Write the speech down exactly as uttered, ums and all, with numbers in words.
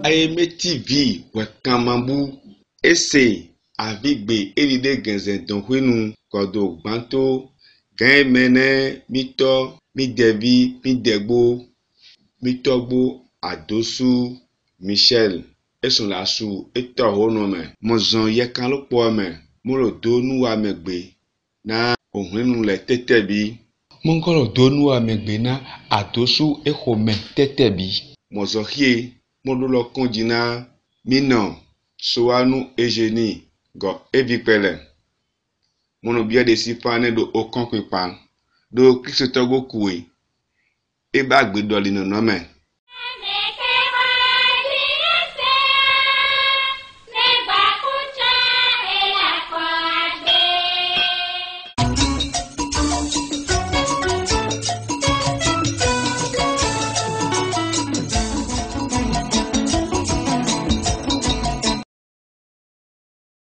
Ayeme T V Wekamambu ese avigbe elide genzen donwenu kodo gbanto gan mene mito midevi midegbo mitogbo adosu Michel esun lasu eto honome mozon yekan lopo me molo do nuwa megbe na ohunu le tetebi mongolo do nuwa megbe na adosu ehome tetebi mozo hie modulo konjina mino soanu ejeni go evipele mono bia de sipane do okonkwepa do kristogo kuwe eba gbedoli no nome